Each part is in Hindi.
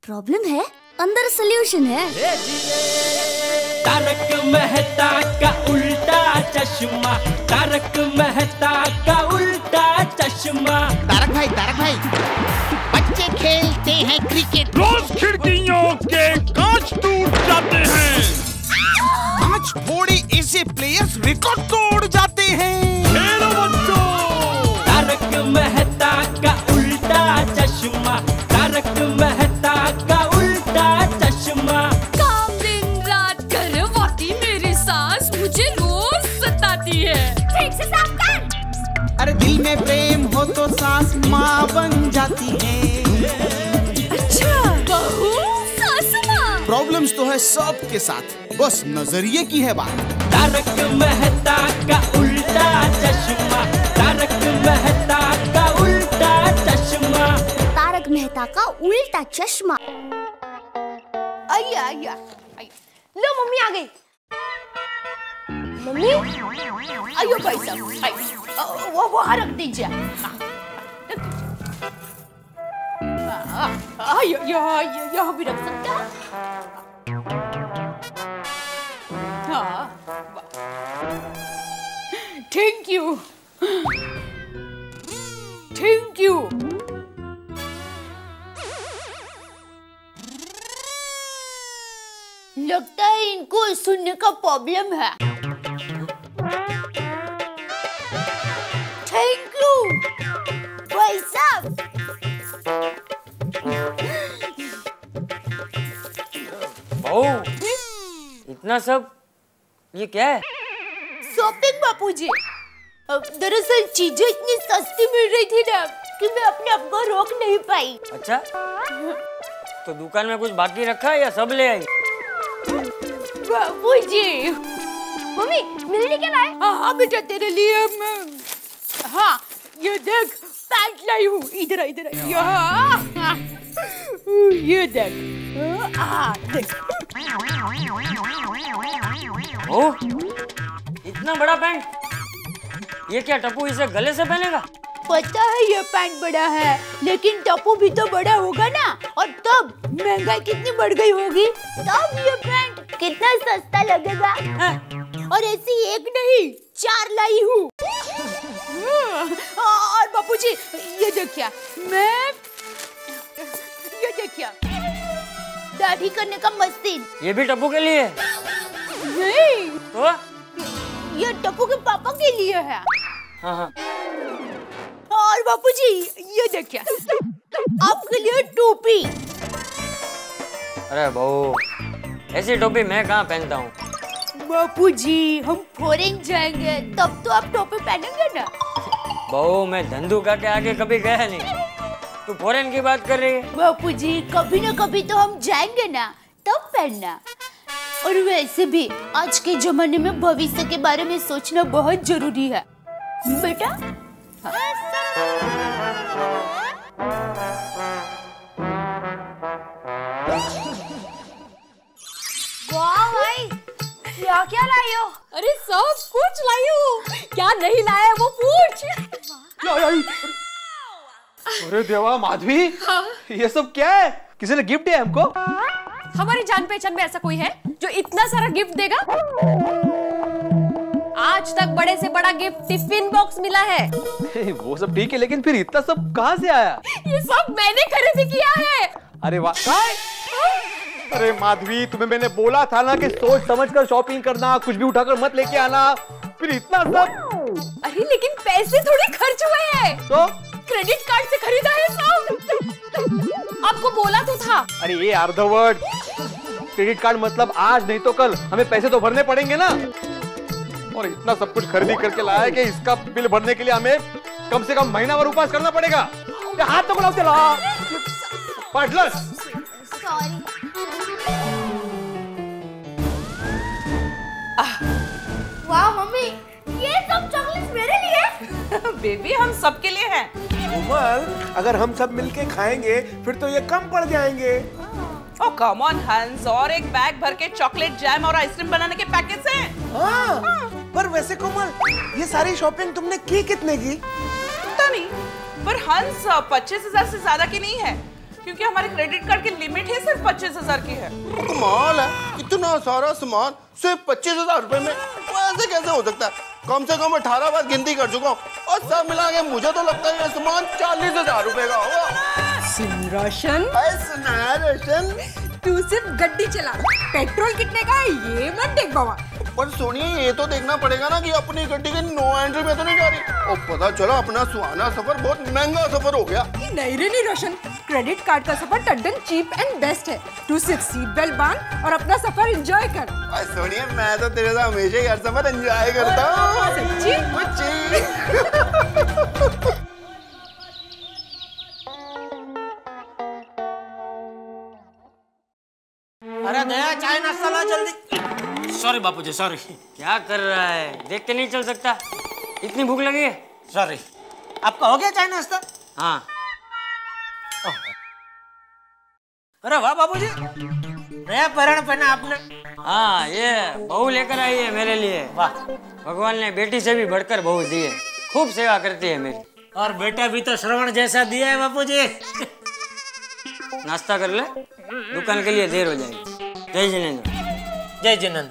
प्रॉब्लम है, अंदर सोल्यूशन है। तारक मेहता का उल्टा चश्मा, तारक मेहता का उल्टा चश्मा। तारक भाई, बच्चे खेलते हैं क्रिकेट, रोज खिड़कियों के कांच टूट जाते हैं। आज थोड़े ऐसे प्लेयर्स रिकॉर्ड तोड़ जाते हैं। खेलो बच्चों। तारक मेहता का उल्टा चश्मा, तारक मेहता का उल्टा चश्मा। काम दिन रात करवाती मेरी सास मुझे रोज सताती है। ठीक से साफ कर। अरे दिल में प्रेम हो तो सास माँ बन जाती है। अच्छा, बहू सास माँ। प्रॉब्लम्स तो है सबके साथ, बस नजरिए की है बात। तारक मेहता का उल्टा चश्मा, तारक मेहता का उल्टा चश्मा। तारक मेहता का उल्टा चश्मा। आइया लो मम्मी आ गई। मम्मी आइयो भाई साहब, वो वहाँ रख दीजिए। यहाँ भी रख सकते हैं। हाँ, थैंक यू। लगता है इनको सुनने का प्रॉब्लम है। थैंक यू भाई साहब। इतना सब ये क्या है? शॉपिंग बापूजी। दरअसल चीजें इतनी सस्ती मिल रही थी ना कि मैं अपने आप को रोक नहीं पाई। अच्छा, तो दुकान में कुछ बाकी रखा है या सब ले आई? बापूजी। मम्मी मिलने के लाए? हाँ बेटा तेरे लिए मैं, हाँ ये देख पैंट लाई हूँ। इधर यहाँ ये देख। देख। ओ, इतना बड़ा पैंट, ये क्या टप्पू इसे गले से पहनेगा? पता है ये पैंट बड़ा है, लेकिन टप्पू भी तो बड़ा होगा ना, और तब महंगाई कितनी बढ़ गई होगी, तब ये पैंट कितना सस्ता लगेगा। और ऐसी एक नहीं 4 लाई हूँ। और बापूजी ये देखिए, ये देखिए दाढ़ी करने का मशीन। ये भी टप्पू के लिए? नहीं तो ये टप्पू के पापा के लिए है। हाँ। और बापूजी ये देखिए, आपके लिए टोपी। अरे बहू, ऐसी टोपी मैं कहाँ पहनता हूँ? बापूजी हम फॉरेन जाएंगे तब तो आप टोपी पहनेंगे ना। बहू, मैं धंधुका के आगे कभी गया नहीं, तू फॉरेन की बात कर रही है? बापूजी कभी न कभी तो हम जाएंगे ना, तब पहनना। और वैसे भी आज के जमाने में भविष्य के बारे में सोचना बहुत जरूरी है बेटा। वाह भाई, क्या लाई हो? अरे सब कुछ लाई हूँ, क्या नहीं लाया वो पूछ। अरे देवा, माधवी, ये सब क्या है? किसी ने गिफ्ट दिया हमको? हमारी जान पहचान में ऐसा कोई है जो इतना सारा गिफ्ट देगा? आज तक बड़े से बड़ा गिफ्ट टिफिन बॉक्स मिला है। वो सब ठीक है, लेकिन फिर इतना सब कहाँ से आया? ये सब मैंने खरीदी किया है। अरे वाह। अरे माधवी, तुम्हें मैंने बोला था ना कि सोच समझ कर शॉपिंग करना, कुछ भी उठाकर मत लेके आना। फिर इतना सब? अरे लेकिन पैसे थोड़े खर्च हुए हैं। तो क्रेडिट कार्ड से खरीदा है सब। आपको बोला तो था। अरे ये अर्धवर्ड, क्रेडिट कार्ड मतलब आज नहीं तो कल हमें पैसे तो भरने पड़ेंगे ना। और इतना सब कुछ खरीदी करके लाया है कि इसका बिल भरने के लिए हमें कम से कम महीना भर उपवास करना पड़ेगा। हाथ तो बुलाओ, चला पार्टनर। सॉरी। वाह मम्मी, ये सब चॉकलेट्स मेरे लिए? बेबी हम सबके लिए हैं। कोमल, अगर हम सब मिलके खाएंगे फिर तो ये कम पड़ जाएंगे। ओह कम ऑन हंस, और एक बैग भर के चॉकलेट जैम और आइसक्रीम बनाने के पैकेट्स हैं। हाँ, पर वैसे कोमल, ये सारी शॉपिंग तुमने की कितने की? पता नहीं, पर हंस 25,000 से ज्यादा की नहीं है। क्योंकि हमारे क्रेडिट कार्ड की लिमिट ही सिर्फ 25,000 की है। कमाल है, इतना सारा सामान सिर्फ 25,000 रुपए में, ऐसे कैसे हो सकता है? कम से कम 18 बार गिनती कर चुका हूँ और सब मिला के मुझे तो लगता है ये सामान 40,000 रुपए का होगा। सुन रोशन, सुना रोशन, तू सिर्फ गड्डी चला, पेट्रोल कितने का है ये मत देख बाबा। पर सोनिए ये तो देखना पड़ेगा ना कि अपनी गड्डी की नो एंट्री में तो नहीं जा रही। और पता चला अपना सुहाना सफर बहुत महंगा सफर हो गया। नहीं रे नहीं रोशन, क्रेडिट कार्ड का सफर टड्डन चीप एंड बेस्ट है। तू सिर्फ सीट बेल्ट बांध और अपना सफर एंजॉय कर। सोनिए मैं तो तेरे साथ हमेशा ही हर सफर एंजॉय करता हूँ। सच्ची? अरे दया चाय नाश्ता ला जल्दी। सॉरी बापूजी सॉरी। क्या कर रहा है, देख के नहीं चल सकता? इतनी भूख लगी है। सॉरी। आपका हो गया चाय नाश्ता? हाँ। अरे वाह बाबूजी, नया पहरण पहना आपने। हाँ ये बहू लेकर आई है मेरे लिए। वाह, भगवान ने बेटी से भी बढ़कर बहू दी है, खूब सेवा करती है मेरी। और बेटा भी तो श्रवण जैसा दिया है बापूजी। नाश्ता कर ले, दुकान के लिए देर हो जाएगी। जय जिनेंद्र। जय जिनेंद्र।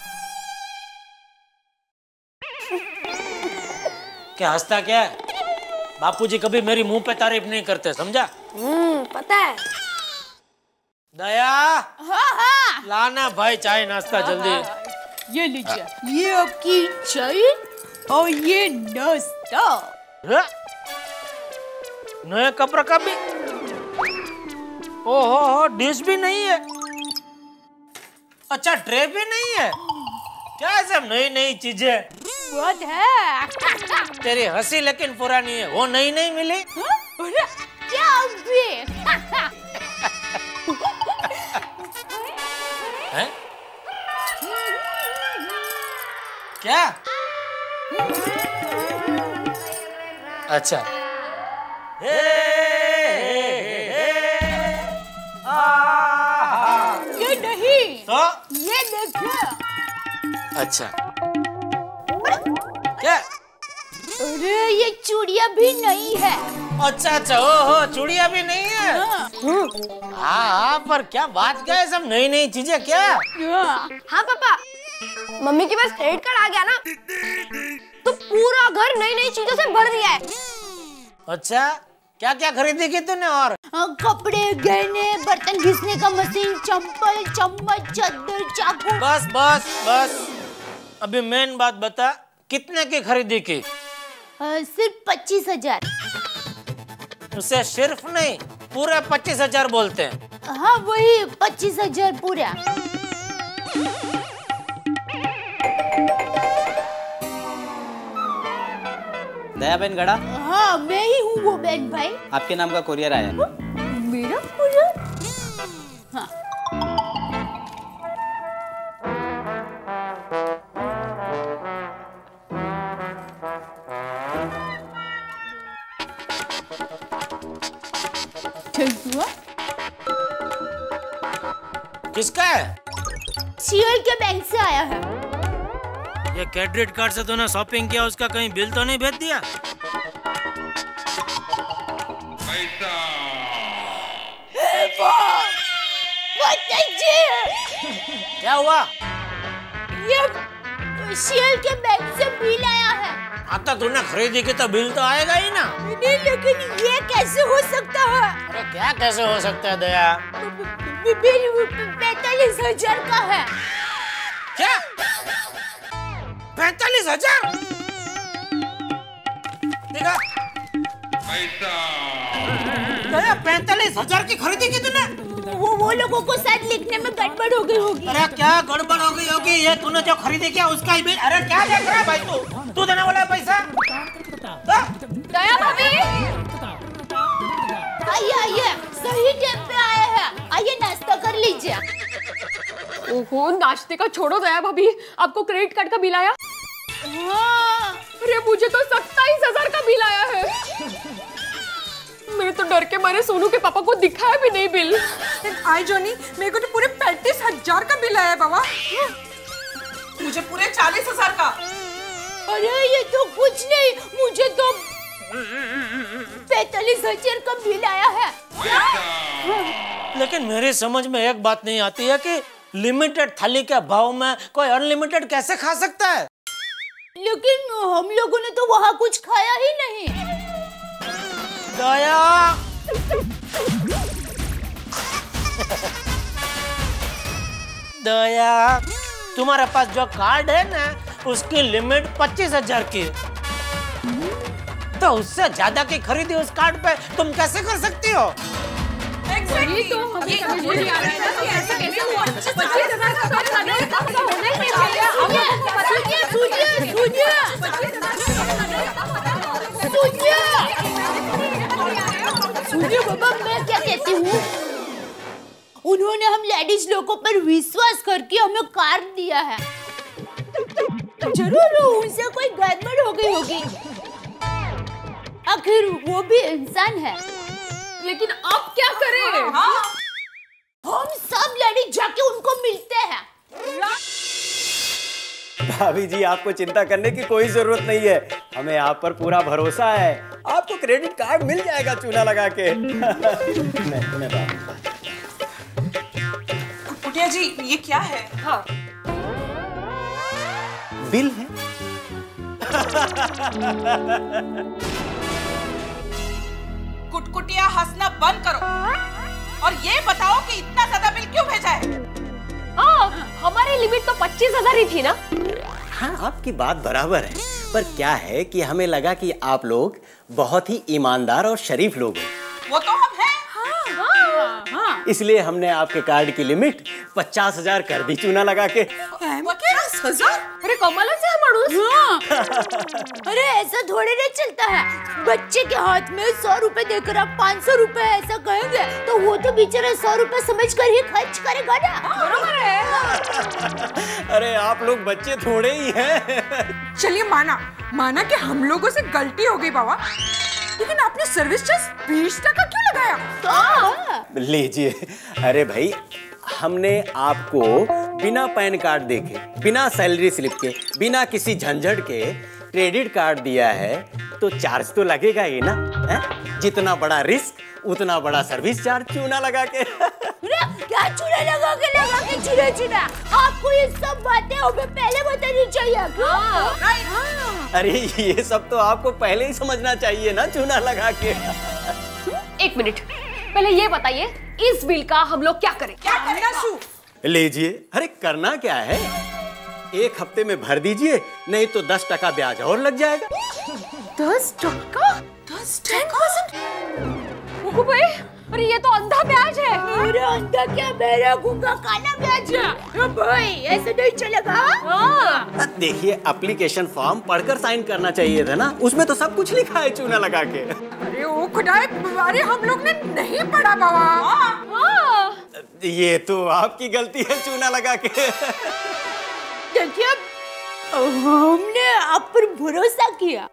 क्या हंसता क्या है? बापूजी कभी मेरी मुंह पे तारीफ नहीं करते, समझा? पता है। दया, हाँ। लाना भाई चाय नाश्ता जल्दी। ये लीजिए, ये आपकी चाय और ये नाश्ता। नए कपड़ा का भी? ओहो, डिश भी नहीं है। अच्छा ट्रे भी नहीं है। क्या सब नई नई चीजें? बहुत है। तेरी हंसी लेकिन पुरानी है, वो नई नहीं मिली? क्या भी? हैं? क्या? अच्छा। ये नहीं तो ये देखिए। अच्छा क्या? अरे ये चूड़िया भी नहीं है। अच्छा अच्छा, ओहो चूड़िया भी नहीं है। हाँ पर क्या बात क्या है, सब नई नई चीजें क्या? हाँ पापा, मम्मी के पास क्रेडिट कार्ड आ गया ना, तो पूरा घर नई नई चीजों से भर दिया है। अच्छा क्या क्या खरीदी की तूने? और कपड़े, गहने, बर्तन घिसने का मशीन, चंपल, चम्मच, चादर, चाकू। बस बस बस, अभी मेन बात बता, कितने की खरीदी की? सिर्फ 25,000। उसे सिर्फ नहीं, पूरे 25,000 बोलते हैं। हाँ वही 25,000 पूरा। दया बहन गड़ा। हाँ मैं ही हूँ वो बहन भाई। आपके नाम का कोरियर आया है। मेरा कोरियर? हाँ। किसका है? सीएल के बैंक से आया है। ये क्रेडिट कार्ड से तूने शॉपिंग किया, उसका कहीं बिल तो नहीं भेज दिया? क्या हुआ? ये सीएल के बैंक से बिल आया है। आता तूने खरीदी की तो बिल तो आएगा ही ना। नहीं लेकिन ये कैसे हो सकता है? अरे क्या कैसे हो सकता है दया? बिल 45,000 का है। क्या? 45,000? देखा? दया 45,000 की खरीदी की तूने? वो लोगों को शायद लिखने में गड़बड़ हो गई होगी। अरे क्या गड़बड़ हो गई होगी? ये तूने जो खरीदी किया उसका ही बिल। अरे क्या देख रहा है भाई तू देने वाला है पैसा? दया भाभी, आइए सही टाइम पे आए हैं। आइए नाश्ता कर लीजिए। ओहो नाश्ते का छोड़ो दया भाभी, आपको क्रेडिट कार्ड का बिल आया? हाँ। अरे मुझे तो 27,000 का बिल आया है। मैं तो डर के मारे सोनू के पापा को दिखाया भी नहीं बिल। आई जोनी, मेरे को तो पूरे 35,000 का बिल आया बाबा। मुझे पूरे 40,000 का। अरे ये तो कुछ नहीं, मुझे तो 45,000 का बिल आया है। लेकिन मेरी समझ में एक बात नहीं आती है कि लिमिटेड थाली के भाव में कोई अनलिमिटेड कैसे खा सकता है? लेकिन हम लोगों ने तो वहाँ कुछ खाया ही नहीं। दया दया, तुम्हारे पास जो कार्ड है ना उसकी लिमिट 25,000 की, तो उससे ज्यादा की खरीदी उस कार्ड पे तुम कैसे कर सकती हो? Exactly. तो हमें समझ नहीं आ रहा है ना कि ऐसा कैसे हुआ। 25,000 का कार्ड लगा है, तो होना ही नहीं चाहिए। सुनिए बाबा, मैं क्या कहती हूँ, उन्होंने हम लेडीज लोगों पर विश्वास करके हमें कार्ड दिया है। जरूर उनसे कोई गड़बड़ हो गई होगी, आखिर वो भी इंसान है। लेकिन अब क्या करें? हम सब लेडीज जाके उनको मिलते हैं। भाभी जी, आपको चिंता करने की कोई जरूरत नहीं है, हमें आप पर पूरा भरोसा है। आपको क्रेडिट कार्ड मिल जाएगा चूना लगा के। कुटिया जी, ये क्या है? हाँ। बिल है। कुटकुटिया हंसना बंद करो और ये बताओ कि इतना ज्यादा बिल क्यों भेजा है? हमारी लिमिट तो 25,000 ही थी ना। हाँ, आपकी बात बराबर है, पर क्या है कि हमें लगा कि आप लोग बहुत ही ईमानदार और शरीफ लोग हैं। वो तो हम हैं। हाँ। इसलिए हमने आपके कार्ड की लिमिट 50,000 कर दी चूना लगा के। 50,000? अरे कमाल से है मानुस। अरे ऐसा थोड़ी नहीं चलता है। बच्चे के हाथ में 100 रुपए देकर आप 500 रुपए ऐसा कहेंगे तो वो तो बेचारा 100 रुपए समझ कर ही खर्च करेगा ना। बरोबर है। अरे आप लोग बच्चे थोड़े ही हैं। चलिए माना कि हम लोगों से गलती हो गई बाबा, लेकिन आपने सर्विस चार्ज 20 टका क्यों लगाया? लीजिए। अरे भाई, हमने आपको बिना पैन कार्ड देखे, बिना सैलरी स्लिप के, बिना किसी झंझट के क्रेडिट कार्ड दिया है, तो चार्ज तो लगेगा ही ना। है? जितना बड़ा रिस्क उतना बड़ा सर्विस चार्ज चूना लगा के। क्या चूना लगा के चूना? आपको ये सब बातें हमें पहले बतानी चाहिए। अरे ये सब तो आपको पहले ही समझना चाहिए ना चूना लगा के। एक मिनट, पहले ये बताइए इस बिल का हम लोग क्या करें? लीजिए। अरे करना क्या है, 1 हफ्ते में भर दीजिए, नहीं तो 10 टका ब्याज और लग जाएगा। 10 टका? 10%? भाई, अरे ये तो अंधा ब्याज है। अरे अंधा क्या, मेरा गुंगा काला ब्याज है। भाई ऐसे नहीं चलेगा। देखिए, एप्लीकेशन फॉर्म पढ़कर साइन करना चाहिए था ना, उसमें तो सब कुछ लिखा है चूना लगा के। अरे ओ खुदाई, अरे हम लोग ने नहीं पढ़ा बाबा। ये तो आपकी गलती है चूना लगा के। देखिए, हमने आप पर भरोसा किया।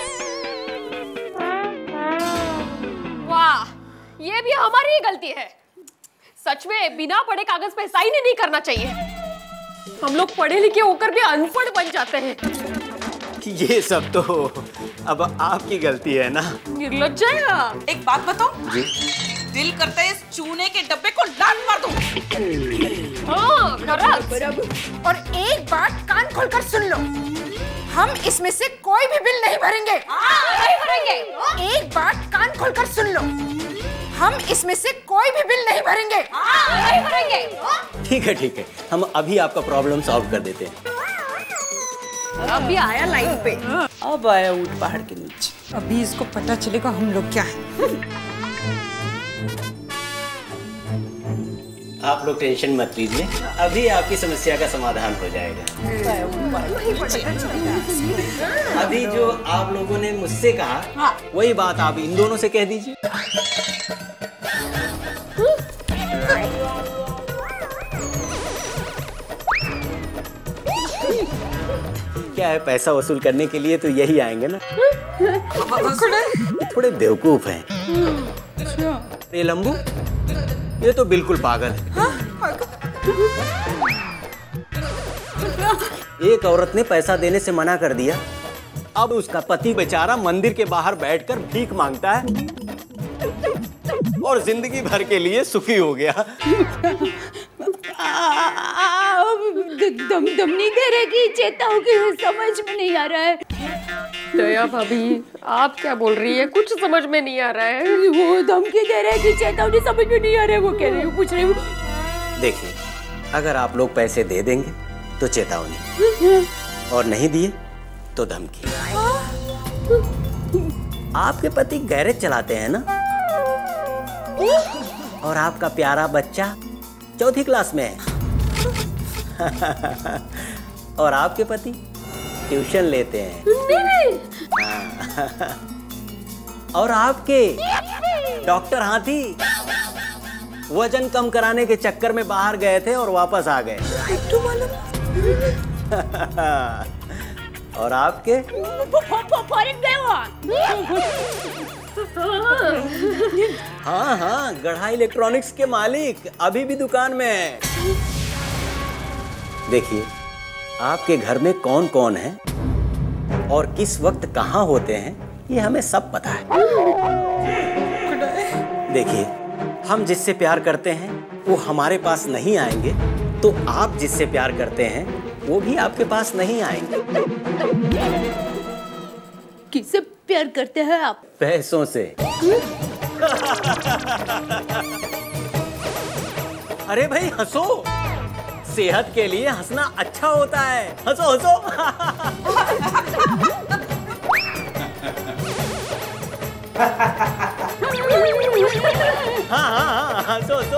वाह, ये भी हमारी ही गलती है। सच में बिना पढ़े कागज पे साइन ही नहीं करना चाहिए। हम लोग पढ़े लिखे होकर भी अनपढ़ बन जाते हैं। ये सब तो अब आपकी गलती है ना। निर्लज्ज है। एक बात बताओ जी, दिल करता है इस चूने के डब्बे को लात मार दूं। हाँ, बराबर। और एक बात कान खोलकर सुन लो, हम इसमें से कोई भी बिल नहीं भरेंगे। नहीं भरेंगे। एक बात कान खोलकर सुन लो, हम इसमें से कोई भी बिल नहीं भरेंगे। नहीं भरेंगे। ठीक है, हम अभी आपका प्रॉब्लम सॉल्व कर देते हैं। अभी आया लाइन पे। अब आया ऊंट पहाड़ के नीचे। अभी इसको पता चलेगा हम लोग क्या है। आप लोग टेंशन मत लीजिए, अभी आपकी समस्या का समाधान हो जाएगा। अभी जो आप लोगों ने मुझसे कहा, वही बात आप इन दोनों से कह दीजिए। क्या है, पैसा वसूल करने के लिए तो यही आएंगे ना। थोड़े बेवकूफ हैं। ये लंबू, ये तो बिल्कुल पागल है। एक औरत ने पैसा देने से मना कर दिया, अब उसका पति बेचारा मंदिर के बाहर बैठकर भीख मांगता है। और जिंदगी भर के लिए सुखी हो गया। दम नहीं दे रहे कि चेताओं की समझ में नहीं आ रहा है। दया भाभी, आप क्या बोल रही है? कुछ समझ में नहीं आ रहा है। वो धमकी दे रहे हैं कि चेतावनी समझ में नहीं आ रहा है। वो कह रहे हैं, पूछ रहे हैं। देखिए, अगर आप लोग पैसे दे देंगे तो चेतावनी, और नहीं दिए तो धमकी। आपके पति गैरेज चलाते हैं ना, और आपका प्यारा बच्चा 4th क्लास में है। और आपके पति ट्यूशन लेते हैं। और आपके डॉक्टर हाथी वजन कम कराने के चक्कर में बाहर गए थे और वापस आ गए। और आपके फॉरेन गए हो। हाँ, गढ़ा इलेक्ट्रॉनिक्स के मालिक अभी भी दुकान में है। देखिए, आपके घर में कौन कौन है और किस वक्त कहाँ होते हैं, ये हमें सब पता है। देखिए, हम जिससे प्यार करते हैं वो हमारे पास नहीं आएंगे, तो आप जिससे प्यार करते हैं वो भी आपके पास नहीं आएंगे। किससे प्यार करते हैं आप? पैसों से। अरे भाई हंसो, सेहत के लिए हंसना अच्छा होता है। हंसो हंसो। हाँ, हंसो हंसो।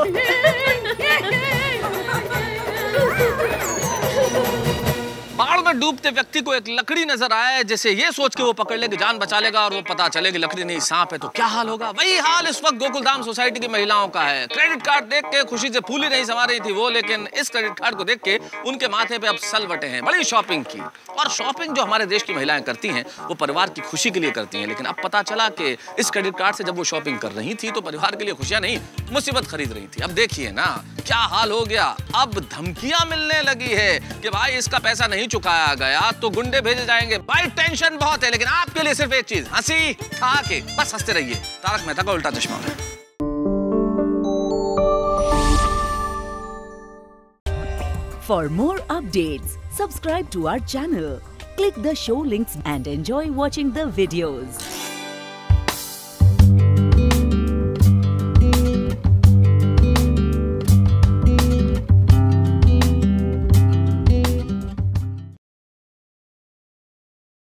बाढ़ में डूबते व्यक्ति को एक लकड़ी नजर आए, जैसे ये सोच के वो पकड़ ले कि जान बचा लेगा, और वो पता चले कि लकड़ी नहीं सांप है, तो क्या हाल होगा। वही हाल इस वक्त गोकुलधाम सोसाइटी की महिलाओं का है। क्रेडिट कार्ड देख के खुशी से फूली नहीं समा रही थी वो, लेकिन इस क्रेडिट कार्ड को देख के उनके माथे पे अब सलवटे हैं। बड़ी शॉपिंग की, और शॉपिंग जो हमारे देश की महिलाएं करती हैं वो परिवार की खुशी के लिए करती हैं। लेकिन अब पता चला कि इस क्रेडिट कार्ड से जब वो शॉपिंग कर रही थी तो परिवार के लिए खुशियां नहीं, मुसीबत खरीद रही थी। अब देखिए ना क्या हाल हो गया। अब धमकियां मिलने लगी है कि भाई इसका पैसा नहीं चुकाया गया तो गुंडे भेजे जाएंगे। भाई टेंशन बहुत है, लेकिन आपके लिए सिर्फ एक चीज, हंसी था के बस हंसते रहिए। तारक मेहता का उल्टा चश्मा। For more updates, subscribe to our channel, click the show links and enjoy watching the videos.